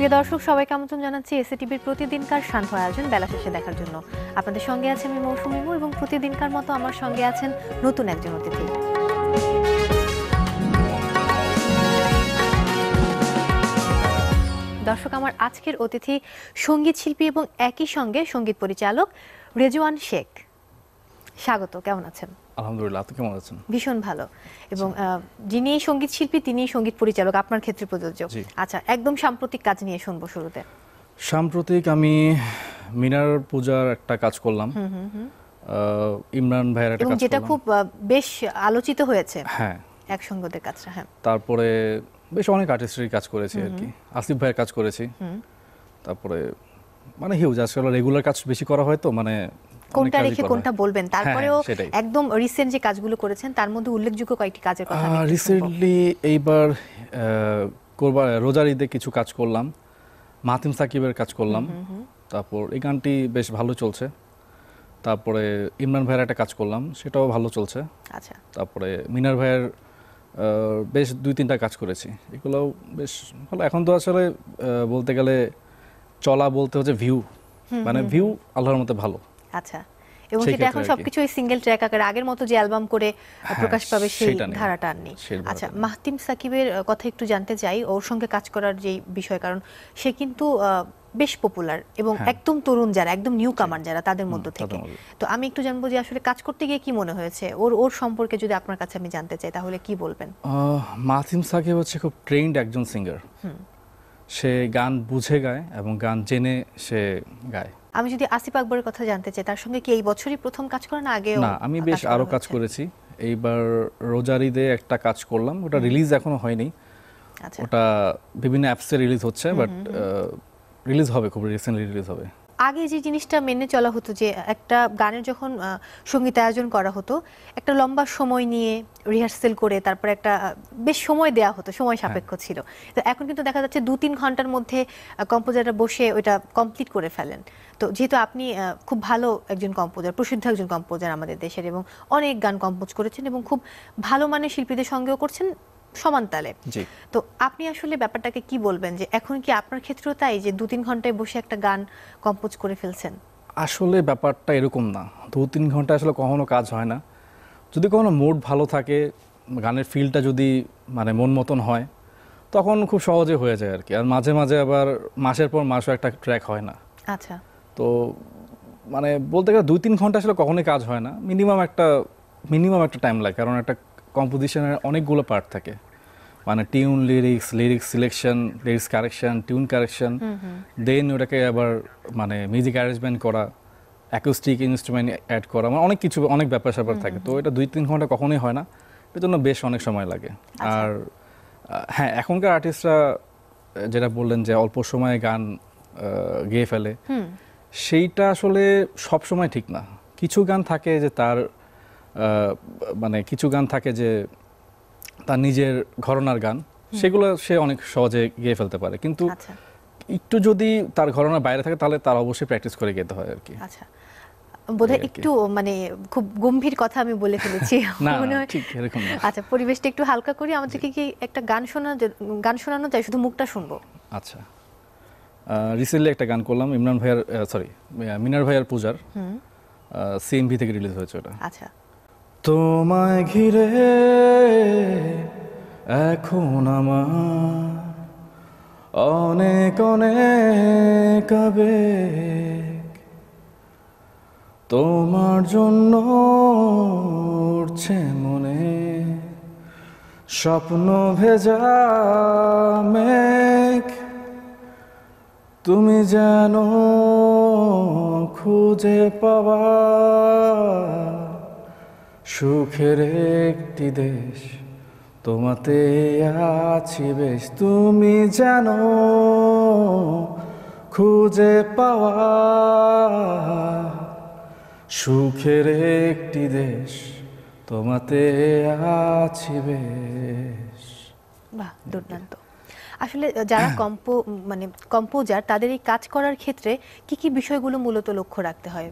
প্রিয় দর্শক সবাইকে আমন্ত্রণ জানাচ্ছি এসএটিভির প্রতিদিনকার শান্ত আয়োজন বেলাশেষে দেখার জন্য। আপনাদের সঙ্গে আছেন আমি মৌসুমী এবং প্রতিদিনকার মতো আমার সঙ্গে আছেন নতুন একজন অতিথি। দর্শক আমার আজকের অতিথি সঙ্গীত শিল্পী এবং একই সঙ্গে সঙ্গীত পরিচালক রেজওয়ান শেখ। স্বাগত, কেমন আছেন? আলহামদুলিল্লাহ, আপনি কেমন আছেন? ভীষণ ভালো। এবং যিনি সঙ্গীত শিল্পী তিনি সঙ্গীত পরিচালক, আপনার ক্ষেত্রে প্রযোজ্য। আচ্ছা, একদম সাম্প্রতিক কাজ নিয়ে শুনবো শুরুতে। সাম্প্রতিক আমি মিনার পূজার একটা কাজ করলাম, ইমরান ভাইয়ের একটা কাজ, যেটা খুব বেশ আলোচিত হয়েছে। হ্যাঁ, একসঙ্গতের কাজটা। হ্যাঁ, তারপরে বেশ অনেক আর্টিস্টেরই কাজ করেছি আর কি। আসিফ ভাইয়ের কাজ করেছি, তারপরে মানে হিউজ। আসলে রেগুলার কাজ বেশি করা হয় তো, মানে কোনটা রেখে কোনটা বলবেন? তারপরেও একদম রিসেন্ট যে কাজগুলো করেছেন তার মধ্যে উল্লেখযোগ্য কয়েকটি কাজের কথা আমি রিসেন্টলি এইবার রোজার ঈদে কিছু কাজ করলাম, মাহিম সাকিবের কাজ করলাম। তারপর এই গানটি বেশ ভালো চলছে। তারপরে ইমরান ভাইয়ের একটা কাজ করলাম, সেটাও ভালো চলছে। আচ্ছা, তারপরে মিনার ভাইয়ের বেশ 2-3টা কাজ করেছি, এগুলোও বেশ ভালো। এখন তো আসলে বলতে গেলে চলা বলতে হচ্ছে ভিউ, মানে ভিউ আল্লাহর মতো ভালো। আচ্ছা, এবং সেটা এখন সবকিছু ওই সিঙ্গেল ট্র্যাক আকারে, আগের মতো যে অ্যালবাম করে প্রকাশ পাবে সেই ধারাটা আর নেই। আচ্ছা, মাহিম সাকিবের কথা একটু জানতে চাই, ওর সঙ্গে কাজ করার যে বিষয়, কারণ সে কিন্তু বেশ পপুলার এবং একদম তরুণ যারা, একদম নিউ কামার যারা, তাদের মধ্য থেকে। তো আমি একটু জানবো যে আসলে কাজ করতে গিয়ে কি মনে হয়েছে, ওর সম্পর্কে যদি আপনার কাছে আমি জানতে চাই তাহলে কি বলবেন? মাহিম সাকিব হচ্ছে খুব ট্রেন্ড একজন সিঙ্গার। সে গান বুঝে গায় এবং গান জেনে সে গায়। আমি যদি আসিফ আকবরের কথা জানতে চাই, তার সঙ্গে কি এই বছরই প্রথম কাজ করেন? আগে না, আমি বেশ আরো কাজ করেছি। এইবার রোজার ঈদে একটা কাজ করলাম, ওটা রিলিজ এখনো হয়নি। ওটা বিভিন্ন অ্যাপসে রিলিজ হচ্ছে, বাট রিলিজ হবে, খুব রিসেন্টলি রিলিজ হবে। আগে যে জিনিসটা মেনে চলা হতো যে একটা গানের যখন সঙ্গীত আয়োজন করা হতো, একটা লম্বা সময় নিয়ে রিহার্সেল করে তারপর একটা বেশ সময় দেওয়া হতো, সময় সাপেক্ষ ছিল। তো এখন কিন্তু দেখা যাচ্ছে 2-3 ঘন্টার মধ্যে কম্পোজাররা বসে ওইটা কমপ্লিট করে ফেলেন। তো যেহেতু আপনি খুব ভালো একজন কম্পোজার, প্রসিদ্ধ একজন কম্পোজার আমাদের দেশের, এবং অনেক গান কম্পোজ করেছেন এবং খুব ভালো মানের শিল্পীদের সঙ্গেও করছেন সমান তালে, তো আপনি আসলে ব্যাপারটাকে কি বলবেন যে এখন কি আপনার ক্ষেত্রেও তাই যে 2-3 ঘন্টায় বসে একটা গান কম্পোজ করে ফেলছেন? আসলে ব্যাপারটা এরকম না, 2-3 ঘন্টা আসলে কখনো কাজ হয় না। যদি কখনো মুড ভালো থাকে, গানের ফিলটা যদি মানে মন মতন হয়, তখন খুব সহজে হয়ে যায় আর কি। আর মাঝে মাঝে আবার মাসের পর মাসও একটা ট্র্যাক হয় না। আচ্ছা, তো মানে বলতে গেলে 2-3 ঘন্টা আসলে কখনোই কাজ হয় না, মিনিমাম একটা টাইম লাগে। কারণ একটা কম্পোজিশনের অনেকগুলো পার্ট থাকে, মানে tune, lyrics selection, lyrics correction, tune correction, then ওটাকে আবার মানে মিউজিক অ্যারেঞ্জমেন্ট করা, অ্যাকুস্টিক ইনস্ট্রুমেন্ট অ্যাড করা, মানে অনেক কিছু, অনেক ব্যাপার স্যাপার থাকে। তো এটা 2-3 ঘন্টা কখনোই হয় না, এর জন্য বেশ অনেক সময় লাগে। আর হ্যাঁ, এখনকার আর্টিস্টরা যেটা বললেন যে অল্প সময়ে গান গেয়ে ফেলে, সেইটা আসলে সব সময় ঠিক না। কিছু গান থাকে যে তার মানে কিছু গান থাকে যে তার নিজের ঘরানার গান, সেগুলো সে অনেক সহজে গেয়ে ফেলতে পারে, কিন্তু একটু যদি তার ঘরানার বাইরে থাকে তাহলে তার অবশ্যই প্র্যাকটিস করে গেতে হয় আর কি। আচ্ছা, বোধহয় একটু মানে খুব গম্ভীর কথা আমি বলে ফেলেছি। না, ঠিক এরকম না। আচ্ছা, পরিবেশটা একটু হালকা করি। আমাদেরকে কি একটা গান শোনানো যায়? শুধু মুখটা শুনবো। আচ্ছা, রিসেন্টলি একটা গান করলাম মিনার ভাইয়ের পূজার, সিএমভি থেকে রিলিজ হয়েছে ওটা। আচ্ছা, তোমায় ঘিরে এখন আমার অনেক অনেক আবেগ, তোমার জন্য উঠছে মনে স্বপ্ন ভেজা মেঘ, তুমি জানো খুঁজে পাওয়া সুখের একটি দেশ, তোমাতে আছি বেশ, তুমি জানো খুঁজে পাওয়া সুখের একটি দেশ, তোমাতে আছি বেশ। বাহ, দুর্দান্ত। আসলে যারা কম্পোজার, তাদের এই কাজ করার ক্ষেত্রে কি কি বিষয়গুলো মূলত লক্ষ্য রাখতে হয়?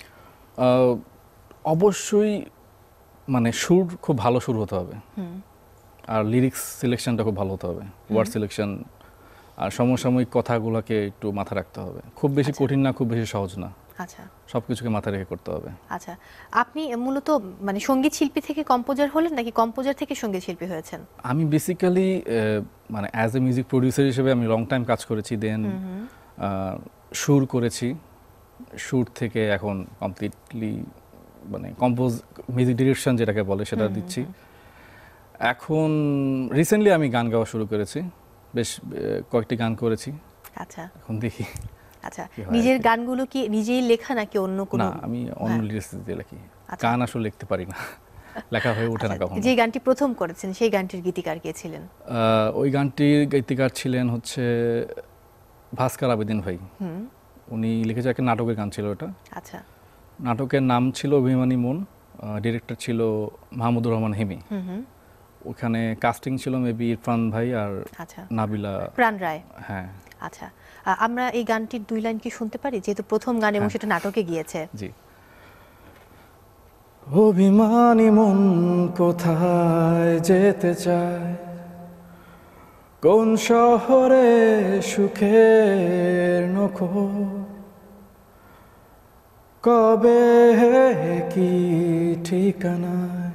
অবশ্যই মানে সুর খুব ভালো সুর হতে হবে, আর লিরিক্স সিলেকশনটা খুব ভালো হতে হবে, ওয়ার্ড সিলেকশন আর সমসাময়িক কথাগুলোকে একটু মাথা রাখতে হবে, খুব বেশি কঠিন না, খুব বেশি সহজ না, আচ্ছা সবকিছুকে মাথায় রেখে করতে হবে। আচ্ছা, আপনি মূলত মানে সঙ্গীত শিল্পী থেকে কম্পোজার হলেন নাকি কম্পোজার থেকে সঙ্গীত শিল্পী হয়েছেন? আমি বেসিক্যালি মানে অ্যাজ এ মিউজিক প্রডিউসার হিসেবে আমি লং টাইম কাজ করেছি, দেন সুর করেছি, সুর থেকে এখন কমপ্লিটলি মানে কম্পোজ মিউজিক ডিরেকশন যেটাকে বলে সেটা দিচ্ছি। এখন রিসেন্টলি আমি গান গাওয়া শুরু করেছি, বেশ কয়েকটি গান করেছি। আচ্ছা, এখন দেখি। আচ্ছা, নিজের গানগুলো কি নিজেই লেখা নাকি অন্য কোনো? না, আমি অন্য লিরিক্স দিয়ে লিখি, গান আসলে লিখতে পারি না, লেখা হয়ে ওঠে না কখনো। যে গানটি প্রথম করেছেন সেই গানটির গীতিকার কে ছিলেন? ওই গানটির গীতিকার ছিলেন হচ্ছে ভাস্কর আবেদিন ভাই। উনি লিখেছে, একটা নাটকের গান ছিল ওটা। আচ্ছা, নাটকের নাম ছিল অভিমানী মন, ডিরেক্টর ছিল মাহমুদুর রহমান হেমি। ওখানে কাস্টিং ছিল মেবি ইরফান ভাই আর নাবিলা প্রাণ রায়। হ্যাঁ, আচ্ছা, আমরা এই গানটির 2 লাইন কি শুনতে পারি, যেহেতু প্রথম গান এবং সেটা নাটকে গিয়েছে? জি। অভিমানী মন কোথায় যেতে চায়, কোন শহরে সুখের নখো, কবে কি ঠিকানায়,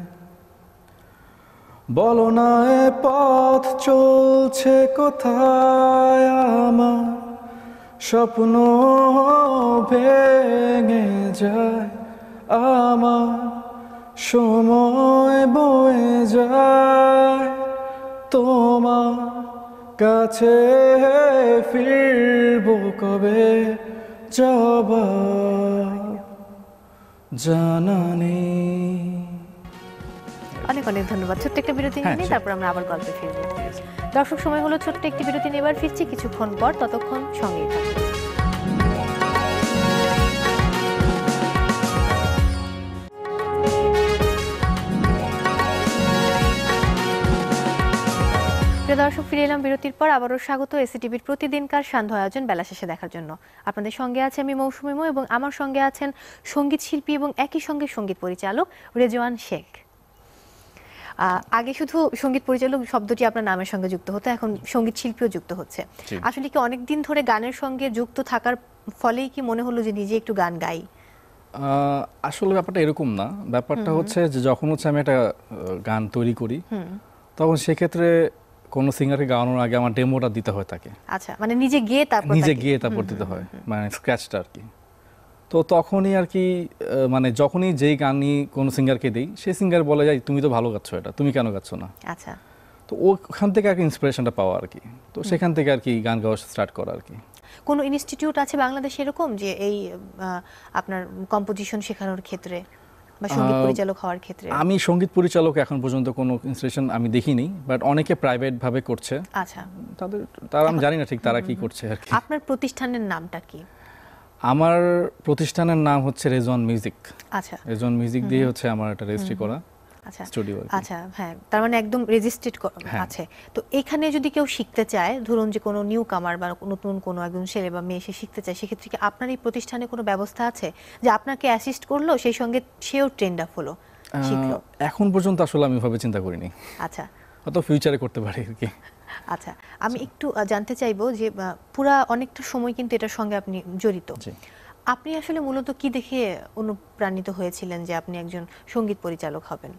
বলো না এ পথ চলছে কোথায়, আমার স্বপ্ন ভেঙে যায়, আমার সময় বয়ে যায়, তোমার কাছে ফিরবো কবে, জবাব জানা নেই। অনেক অনেক ধন্যবাদ। ছোট্ট একটা বিরতি নিয়ে তারপর আমরা আবার গল্পে ফিরবো। দর্শক, সময় হলো ছোট্ট একটি বিরতি নেবার, ফিরছি কিছুক্ষণ পর, ততক্ষণ সঙ্গেই থাকুন। দর্শক, ফিরে এলাম বিরতির পর। আবারও স্বাগত এসএটিভির প্রতিদিনকার সান্ধ্য আয়োজন বেলাশেষে দেখার জন্য। আপনাদের সঙ্গে আছে আমি মৌসুমী মৌ এবং আমার সঙ্গে আছেন সঙ্গীত শিল্পী এবং একই সঙ্গে সঙ্গীত পরিচালক রেজওয়ান শেখ। আগে শুধু সঙ্গীত পরিচালক শব্দটি আপনার নামের সঙ্গে যুক্ত হতো, এখন সঙ্গীত শিল্পীও যুক্ত হচ্ছে। আসলে কি অনেক দিন ধরে গানের সঙ্গে যুক্ত থাকার ফলেই কি মনে হলো যে নিজে একটু গান গাই? আসলে ব্যাপারটা এরকম না, ব্যাপারটা হচ্ছে যে যখন হচ্ছে আমি একটা গান তৈরি করি তখন সেক্ষেত্রে কোন সিঙ্গারকে গাওয়ানোর আগে আমার ডেমোটা দিতে হয় তাকে। আচ্ছা, মানে নিজে গিয়ে তারপর দিতে হয়, মানে স্ক্র্যাচটা আর কি। তো তখনই আর কি মানে যখনই যেই গানই কোন সিঙ্গারকে দেই, সেই সিঙ্গার বলে যায় তুমি তো ভালো গাচ্ছ, এটা তুমি কেন গাচ্ছ না? আচ্ছা, তো ওখান থেকে আর কি ইন্সপিরেশনটা পাওয়া আর কি। তো সেখান থেকে আর কি গান গাওয়া স্টার্ট করা আর কি। কোন ইনস্টিটিউট আছে বাংলাদেশে এরকম যে এই আপনার কম্পোজিশন শেখানোর ক্ষেত্রে বা সঙ্গীত পরিচালক হওয়ার ক্ষেত্রে? আমি সঙ্গীত পরিচালক এখন পর্যন্ত কোনো ইনস্টিটিউশন আমি দেখিনি, বাট অনেকে প্রাইভেট ভাবে করছে। আচ্ছা, তারা আমি জানি না ঠিক তারা কি করছে আর কি। আপনার প্রতিষ্ঠানের নামটা কি? আমার প্রতিষ্ঠানের নাম হচ্ছে রেজওয়ান মিউজিক। আচ্ছা, রেজওয়ান মিউজিক দিয়ে হচ্ছে আমার একটা রেজিস্ট্রি করা স্টুডিও। আচ্ছা, হ্যাঁ, তার মানে একদম রেজিস্ট্রেড আছে। তো এখানে যদি কেউ শিখতে চায়, ধরুন যে কোনো নিউ কামার বা নতুন কোনো একজন ছেলে বা মেয়ে এসে শিখতে চায়, সেক্ষেত্রে কি আপনার এই প্রতিষ্ঠানে কোনো ব্যবস্থা আছে যে আপনাকে অ্যাসিস্ট করলো, সেই সঙ্গে সেও ট্রেন্ড আপ হলো, শিখলো? এখন পর্যন্ত আসলে আমি ভাবে চিন্তা করিনি। আচ্ছা, হয়তো ফিউচারে করতে পারি আর কি। আচ্ছা, আমি একটু জানতে চাইবো যে পুরা অনেকটা সময় কিন্তু এটার সঙ্গে আপনি জড়িত। আপনি আসলে মূলত কি দেখে অনুপ্রাণিত হয়েছিলেন যে আপনি একজন সঙ্গীত পরিচালক হবেন?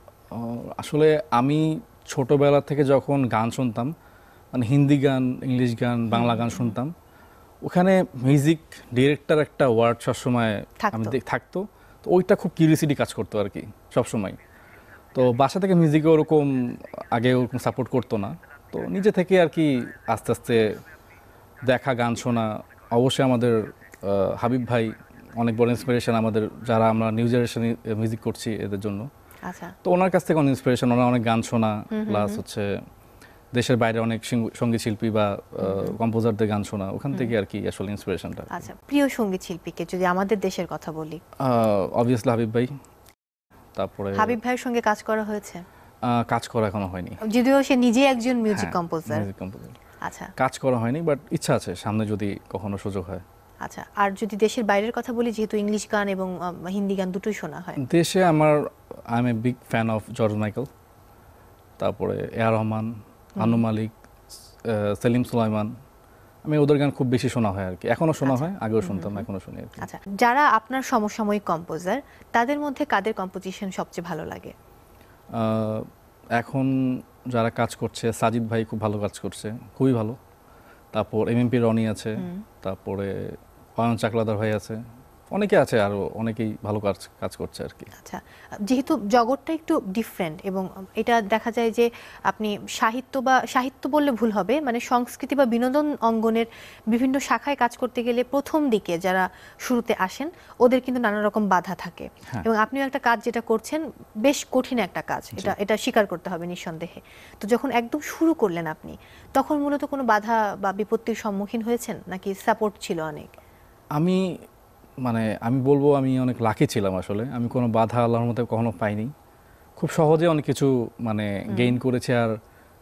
আসলে আমি ছোটবেলা থেকে যখন গান শুনতাম, মানে হিন্দি গান, ইংলিশ গান, বাংলা গান শুনতাম, ওখানে মিউজিক ডিরেক্টর একটা ওয়ার্ড সবসময় আমি থাকতো। তো ওইটা খুব কিউরিয়াসিটি কাজ করতো আর কি সবসময়। তো বাসা থেকে মিউজিকে ওরকম আগে ওরকম সাপোর্ট করতো না, তো নিজে থেকে আর কি আস্তে আস্তে দেখা, গান শোনা। অবশ্যই আমাদের হাবিব ভাই অনেক বড় ইন্সপিরেশন আমাদের, যারা আমরা নিউ জেনারেশনে মিউজিক করছি এদের জন্য। আচ্ছা, তো ওনার কাছ থেকে অনেক ইন্সপিরেশন, ওনার অনেক গান শোনা, প্লাস হচ্ছে দেশের বাইরে অনেক সঙ্গীত শিল্পী বা কম্পোজারদের গান শোনা, ওখান থেকে আর কি আসলে ইন্সপিরেশনটা। আচ্ছা, প্রিয় সঙ্গীত শিল্পীকে যদি আমাদের দেশের কথা বলি? অবভিয়াসলি হাবিব ভাই। তারপরে হাবিব ভাইয়ের সঙ্গে কাজ করা হয়েছে? কাজ করা এখনো হয়নি, যদিও সে নিজে একজন মিউজিক কম্পোজার। আচ্ছা, কাজ করা হয়নি, বাট ইচ্ছা আছে সামনে যদি কখনো সুযোগ হয়। আচ্ছা, আর যদি দেশের বাইরের কথা বলি, যেহেতু ইংলিশ গান এবং হিন্দি গান দুটোই শোনা হয়, দেশে I am a big fan of George Michael, তারপরে এ আর রহমান, আনু মালিক, সেলিম সুলাইমান, আমি ওদের গান খুব বেশি শোনা হয় আর কি, এখনো শোনা হয়, আগেও শুনতাম, এখনো শুনি আর কি। আচ্ছা, যারা আপনার সমসাময়িক কম্পোজার তাদের মধ্যে কাদের কম্পোজিশন সবচেয়ে ভালো লাগে? এখন যারা কাজ করছে, সাজিদ ভাই খুব ভালো কাজ করছে, খুবই ভালো। তারপর এমএমপি রনি আছে, তারপরে অয়ন চাকলাদার ভাই আছে, অনেকে আছে, আরো অনেকেই ভালো কাজ করছে আর কি। আচ্ছা, যেহেতু জগৎটা একটু ডিফারেন্ট এবং এটা দেখা যায় যে আপনি সাহিত্য বললে ভুল হবে, মানে সংস্কৃতি বা বিনোদন অঙ্গনের বিভিন্ন শাখায় কাজ করতে গেলে প্রথম দিকে যারা শুরুতে আসেন ওদের কিন্তু নানা রকম বাধা থাকে, এবং আপনিও একটা কাজ যেটা করছেন বেশ কঠিন একটা কাজ, এটা স্বীকার করতে হবে নিঃসন্দেহে। তো যখন একদম শুরু করলেন আপনি, তখন মূলত কোনো বাধা বা বিপত্তির সম্মুখীন হয়েছেন নাকি সাপোর্ট ছিল অনেক? আমি বলবো আমি অনেক লাকি ছিলাম আসলে, আমি কোনো বাধা আল্লাহর মধ্যে কখনো পাইনি, খুব সহজে অনেক কিছু গেইন করেছে। আর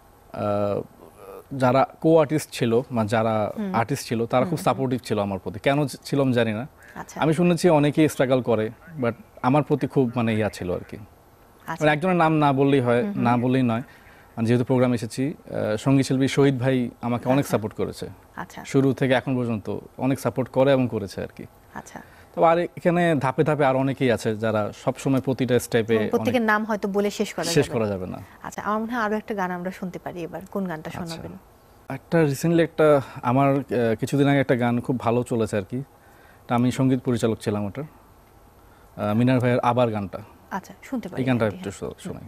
যারা কো আর্টিস্ট ছিল, যারা আর্টিস্ট ছিল তারা খুব সাপোর্টিভ ছিল আমার প্রতি, কেন ছিলাম জানি না। আমি শুনেছি অনেকেই স্ট্রাগল করে, বাট আমার প্রতি খুব ইয়া ছিল আর কি। একজনের নাম না বললেই হয়, না বললেই নয়, যেহেতু প্রোগ্রাম এসেছি, সঙ্গীত শিল্পী শহীদ ভাই আমাকে অনেক সাপোর্ট করেছে, শুরু থেকে এখন পর্যন্ত অনেক সাপোর্ট করে এবং করেছে আর কি। আচ্ছা, তো আর এখানে ধাপে ধাপে আর অনেকেই আছে যারা সব সময় প্রতিটা স্টেপে, প্রত্যেকের নাম হয়তো বলে শেষ করা যাবে না। আচ্ছা, আমার মনে হয় আরো একটা গান আমরা শুনতে পারি এবার, কোন গানটা শোনাবেন? রিসেন্টলি আমার কিছুদিন আগে একটা গান খুব ভালো চলেছে আর কি, আমি সঙ্গীত পরিচালক ছিলাম ওটার, মিনার ভাইয়ের আবার গানটা। আচ্ছা, শুনতে পারি, এই গানটা একটু শোনাই।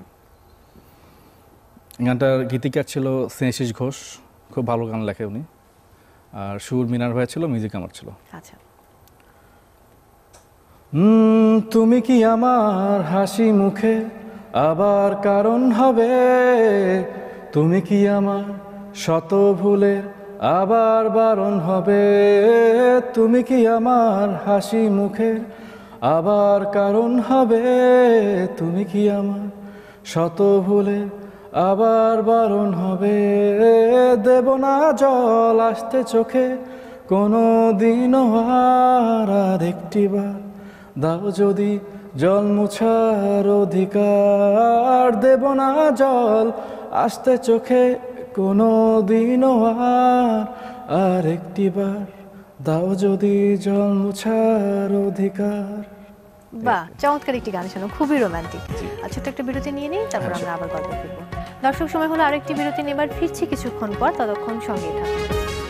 গানটার গীতিকার ছিল স্নেহাশিস ঘোষ, খুব ভালো গান লেখে উনি, আর সুর মিনার ভাই ছিল, মিউজিক আমার ছিল। আচ্ছা। তুমি কি আমার হাসি মুখে আবার কারণ হবে, তুমি কি আমার শত ভুলের আবার বারণ হবে, তুমি কি আমার হাসি মুখের আবার কারণ হবে, তুমি কি আমার শত ভুলের আবার বারণ হবে, দেব না জল আসতে চোখে কোনো দিনও আর একটিবার, দাও যদি জল মুছার অধিকার, দেব না জল আসতে চোখে কোনো দিনও আর একটিবার, দাও যদি জল মুছার অধিকার। বাহ, চমৎকার একটি গান শোনো, খুবই রোমান্টিক। ছোট্ট একটা বিরতি নিয়ে নিই, তারপর আমরা আবার গল্প ফিরবো। দর্শক, সময় হলো আরেকটি বিরতি নেবার, ফিরছি কিছুক্ষণ পর, ততক্ষণ সঙ্গেই থাকুন।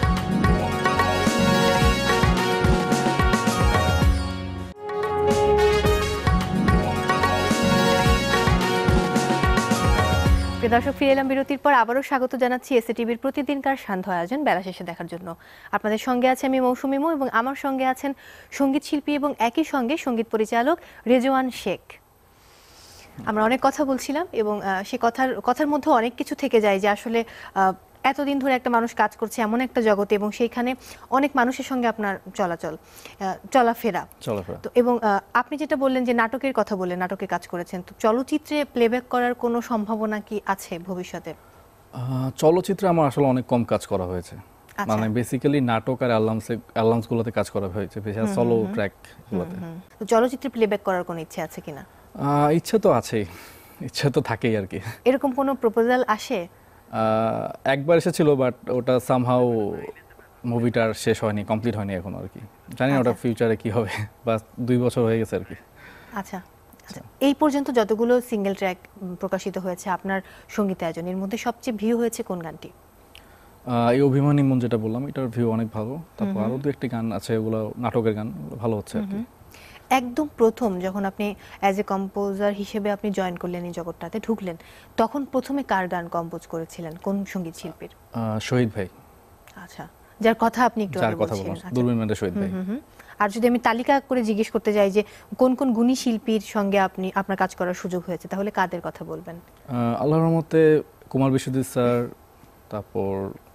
দর্শক, ফিরে এলাম বিরতির পর। আবারও স্বাগত জানাচ্ছি এসএটিভির প্রতিদিনকার সান্ধ্য আয়োজন বেলাশেষে দেখার জন্য। আপনাদের সঙ্গে আছে আমি মৌসুমী মৌ, এবং আমার সঙ্গে আছেন সঙ্গীত শিল্পী এবং একই সঙ্গে সঙ্গীত পরিচালক রেজওয়ান শেখ। আমরা অনেক কথা বলছিলাম এবং সে কথার মধ্যে অনেক কিছু থেকে যায় যে আসলে এতদিন ধরে একটা মানুষ কাজ করছে এমন একটা জগতে, এবং সেইখানে অনেক মানুষের সঙ্গে আপনার চলাফেরা। তো এবং আপনি যেটা বললেন যে নাটকের কথা বললেন, নাটকে কাজ করেছেন, তো চলচ্চিত্রে প্লেব্যাক করার কোনো সম্ভাবনা কি আছে ভবিষ্যতে? চলচ্চিত্রে আমার আসলে অনেক কম কাজ করা হয়েছে, বেসিক্যালি নাটক আর অ্যালবামস গুলোতে কাজ করা হয়েছে, বিশেষ সোলো ট্র্যাক গুলোতে। তো চলচ্চিত্রে প্লেব্যাক করার কোনো ইচ্ছে আছে কিনা? ইচ্ছে তো আছেই, ইচ্ছে তো থাকেই আর কি। এরকম কোনো প্রপোজাল আসে? একবার এসেছিল, বাট ওটা সামহাউ মুভিটার শেষ হয়নি, কমপ্লিট হয়নি এখনো আর কি, জানি না ওটা ফিউচারে কি হবে, বা 2 বছর হয়ে গেছে আর কি। আচ্ছা, এই পর্যন্ত যতগুলো সিঙ্গেল ট্র্যাক প্রকাশিত হয়েছে আপনার সঙ্গীত আয়োজনের মধ্যে সবচেয়ে ভিউ হয়েছে কোন গানটি? এই অভিমানী মন যেটা বললাম, এটার ভিউ অনেক ভালো। তারপর আরো 2-1টি গান আছে, ওগুলো নাটকের গান, ভালো হচ্ছে আর কি। একদম প্রথম যখন আপনি অ্যাজ এ কম্পোজার হিসেবে আপনি জয়েন করলেন, এই জগৎটাতে ঢুকলেন, তখন প্রথমে কার গান কম্পোজ করেছিলেন, কোন সঙ্গীত শিল্পীর? শহীদ ভাই। আচ্ছা, যার কথা আপনি একটু আগে বলছিলেন, দূরবীন ব্যান্ডের শহীদ ভাই। আর যদি আমি তালিকা করে জিজ্ঞেস করতে যাই যে কোন কোন গুণী শিল্পীর সঙ্গে আপনার কাজ করার সুযোগ হয়েছে, তাহলে কাদের কথা বলবেন? আল্লাহর রহমতে কুমার বিশ্বজিৎ স্যার, তারপর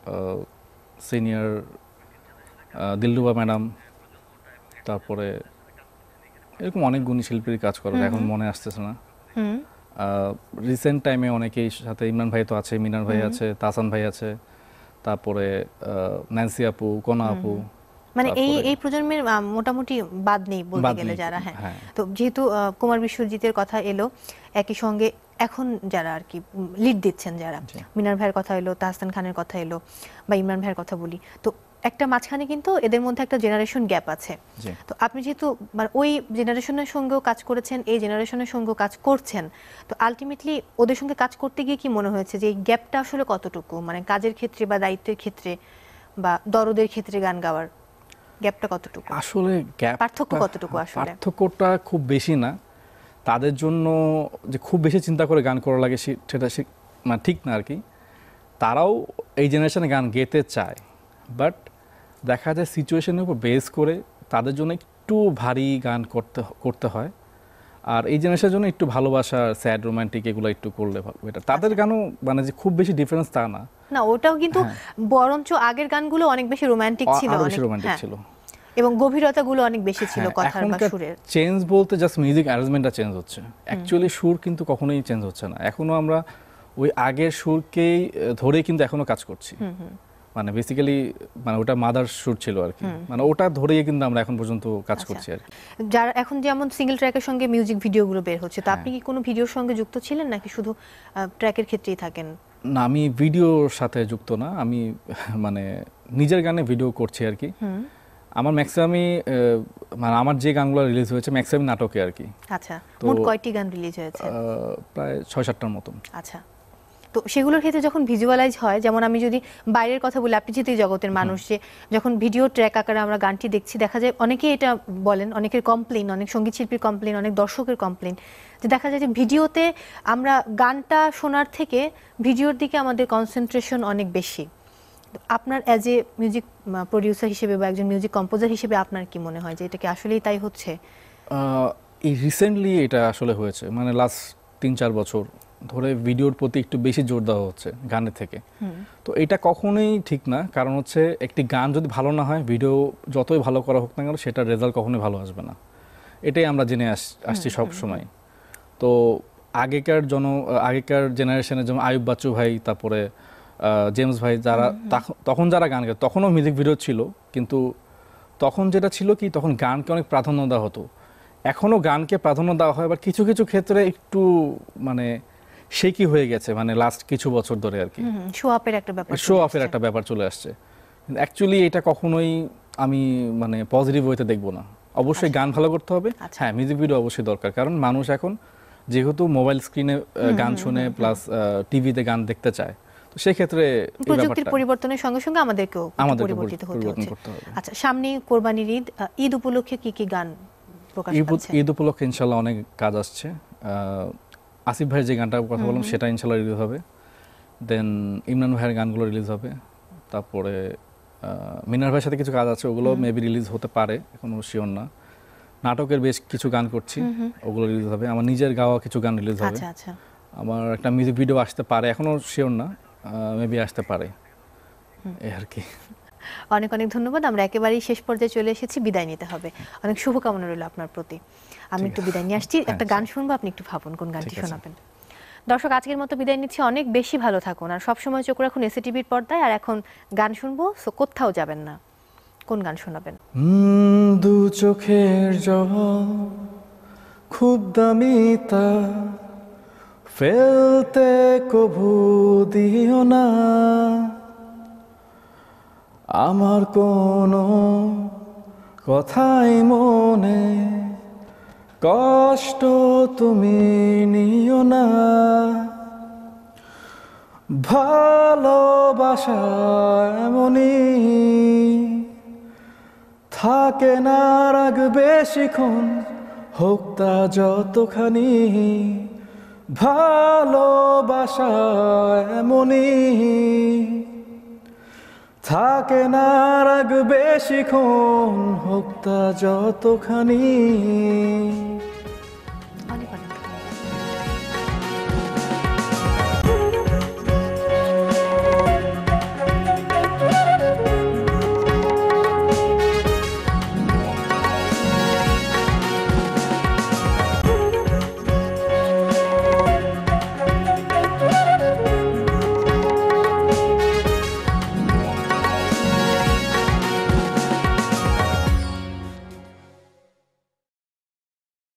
সিনিয়র দিলরুবা ম্যাডাম, তারপরে এরকম অনেক গুণী শিল্পীর কাজ করার এখন মনে আসতেছে না। রিসেন্ট টাইমে অনেকেই সাথে, ইমরান ভাই তো আছে, মিনার ভাই আছে, তাসান ভাই আছে, তারপরে ন্যান্সি আপু, কোনা আপু, মানে এই প্রজন্মের মোটামুটি বাদ নেই বলতে গেলে যারা। হ্যাঁ, তো যেহেতু কুমার বিশ্বজিতের কথা এলো, একই সঙ্গে এখন যারা আর কি লিড দিচ্ছেন, যারা মিনার ভাইয়ের কথা এলো, তাহসান খানের কথা এলো, বা ইমরান ভাইয়ের কথা বলি, তো একটা মাঝখানে কিন্তু এদের মধ্যে একটা জেনারেশন গ্যাপ আছে। জি। তো আপনি যেহেতু মানে ওই জেনারেশনের সঙ্গেও কাজ করেছেন, এই জেনারেশনের সঙ্গেও কাজ করছেন, তো আলটিমেটলি ওদের সঙ্গে কাজ করতে গিয়ে কি মনে হয়েছে যে এই গ্যাপটা আসলে কতটুকু, মানে কাজের ক্ষেত্রে বা দায়িত্বের ক্ষেত্রে বা দরদের ক্ষেত্রে গান গাওয়ার গ্যাপটা কতটুকু, আসলে গ্যাপ পার্থক্য কতটুকু? আসলে পার্থক্যটা খুব বেশি না। তাদের জন্য যে খুব বেশি চিন্তা করে গান করা লাগে সেটা মানে ঠিক না আর কি। তারাও এই জেনারেশনে গান গেতে চায়, বাট দেখা যায় সিচুয়েশনের উপর বেস করে তাদের জন্য একটু ভারী গান করতে হয়। আর এই জেনারেশনের জন্য একটু ভালোবাসা, স্যাড, রোমান্টিক এগুলো একটু করলে বেটার। তাদের গানও মানে যে খুব বেশি ডিফারেন্স তা না, না ওটাও কিন্তু বরঞ্চ আগের গানগুলো অনেক বেশি রোমান্টিক ছিল, আরো বেশি অনেক রোমান্টিক ছিল এবং গভীরতাগুলো অনেক বেশি ছিল কথার বা সুরের। চেঞ্জ বলতে জাস্ট মিউজিক অ্যারেঞ্জমেন্টটা চেঞ্জ হচ্ছে, অ্যাকচুয়ালি সুর কিন্তু কখনোই চেঞ্জ হচ্ছে না। এখনো আমরা ওই আগের সুরকেই ধরেই কিন্তু এখনো কাজ করছি। মানে বেসিক্যালি মানে ওটা মাদার সুর ছিল আর কি, মানে ওটা ধরেই কিন্তু আমরা এখন পর্যন্ত কাজ করছি আর কি। যারা এখন যেমন সিঙ্গেল ট্র্যাকের সঙ্গে মিউজিক ভিডিওগুলো বের হচ্ছে, তো আপনি কি কোনো ভিডিওর সঙ্গে যুক্ত ছিলেন নাকি শুধু ট্র্যাকের ক্ষেত্রেই থাকেন? না, আমি ভিডিওর সাথে যুক্ত না, আমি মানে নিজের গানে ভিডিও করছি আর কি। আমার ম্যাক্সিমামই মানে আমার যে গানগুলো রিলিজ হয়েছে ম্যাক্সিমাম নাটকে আর কি। আচ্ছা, মোট কয়টি গান রিলিজ হয়েছে? প্রায় 6-7টার মতন। আচ্ছা, তো সেগুলোর ক্ষেত্রে যখন ভিজুয়ালাইজ হয়, যেমন আমি যদি বাইরের কথা বলি, আপনি যেহেতু জগতের মানুষ, যে যখন ভিডিও ট্র্যাক আকারে আমরা গানটি দেখছি, দেখা যায় অনেকেই এটা বলেন, অনেকের কমপ্লেন, অনেক সঙ্গীত শিল্পীর কমপ্লেন, অনেক দর্শকের কমপ্লেন, যে দেখা যায় যে ভিডিওতে আমরা গানটা শোনার থেকে ভিডিওর দিকে আমাদের কনসেন্ট্রেশন অনেক বেশি। আপনার অ্যাজ এ মিউজিক প্রডিউসার হিসেবে বা একজন মিউজিক কম্পোজার হিসেবে আপনার কি মনে হয় যে এটা কি আসলেই তাই হচ্ছে? এই রিসেন্টলি এটা আসলে হয়েছে, মানে লাস্ট 3-4 বছর ধরে ভিডিওর প্রতি একটু বেশি জোর দেওয়া হচ্ছে গানের থেকে। তো এটা কখনোই ঠিক না, কারণ হচ্ছে একটি গান যদি ভালো না হয়, ভিডিও যতই ভালো করা হোক না কেন, সেটার রেজাল্ট কখনোই ভালো আসবে না। এটাই আমরা জেনে আসছি সব সময়। তো আগেকার জেনারেশনের যেমন আয়ুব বাচ্চু ভাই, তারপরে জেমস ভাই, যারা তখন যারা গান গায়, তখনও মিউজিক ভিডিও ছিল, কিন্তু তখন যেটা ছিল কি, তখন গানকে অনেক প্রাধান্য দেওয়া হতো। এখনও গানকে প্রাধান্য দেওয়া হয়, আবার কিছু কিছু ক্ষেত্রে একটু মানে সে কি হয়ে গেছে, মানে লাস্ট কিছু বছর ধরে আর কি শো আপের একটা ব্যাপার চলে আসছে। কিন্তু অ্যাকচুয়ালি এটা কখনোই আমি মানে পজিটিভ ওয়েতে দেখবো না। অবশ্যই গান ভালো করতে হবে, হ্যাঁ মিউজিক ভিডিও অবশ্যই দরকার, কারণ মানুষ এখন যেহেতু মোবাইল স্ক্রিনে গান শুনে প্লাস টিভিতে গান দেখতে চায়, তো সেই ক্ষেত্রে প্রযুক্তির পরিবর্তনের সঙ্গে সঙ্গে আমাদেরকেও পরিবর্তিত হতে হচ্ছে। আচ্ছা, সামনে কোরবানির ঈদ, ঈদ উপলক্ষে কি কি গান প্রকাশ পাচ্ছে? ঈদ উপলক্ষে ইনশাআল্লাহ অনেক কাজ আসছে। আসিফ ভাইয়ের যে গানটার কথা বললাম সেটা ইনশাআল্লাহ রিলিজ হবে, দেন ইমরান ভাইয়ের গানগুলো রিলিজ হবে, তারপরে মিনার ভাইয়ের সাথে কিছু কাজ আছে, ওগুলো মেবি রিলিজ হতে পারে, এখনো শিওর না। নাটকের বেশ কিছু গান করছি, ওগুলো রিলিজ হবে। আমার নিজের গাওয়া কিছু গান রিলিজ হবে। আমার একটা মিউজিক ভিডিও আসতে পারে, এখনো শিওর না, মেবি আসতে পারে, এই আর কি। অনেক অনেক ধন্যবাদ। আমরা একেবারেই শেষ পর্যায়ে চলে এসেছি, বিদায় নিতে হবে। অনেক শুভকামনা রইল আপনার প্রতি। আমি একটু বিদায় নিয়ে আসছি, একটা গান শুনবো, আপনি একটু ভাবুন কোন গানটি শোনাবেন। দর্শক, আজকের মতো বিদায় নিচ্ছি। অনেক বেশি ভালো থাকুন, আর সবসময় চোখ রাখুন এসএটিভির পর্দায়। আর এখন গান শুনবো, সো কোথাও যাবেন না। কোন গান শোনাবেন? দু চোখের জল খুব দামি, তা ফেলতে কভু দিও না, আমার কোনো কথাই মনে কষ্ট তুমি নিও না, ভালোবাসা এমনই থাকে না রাগ বেশিক্ষণ, হোক তা যতখানি, ভালোবাসা এমনই থাকে না রাগ বেশিক্ষণ, হোক তা যতখানি।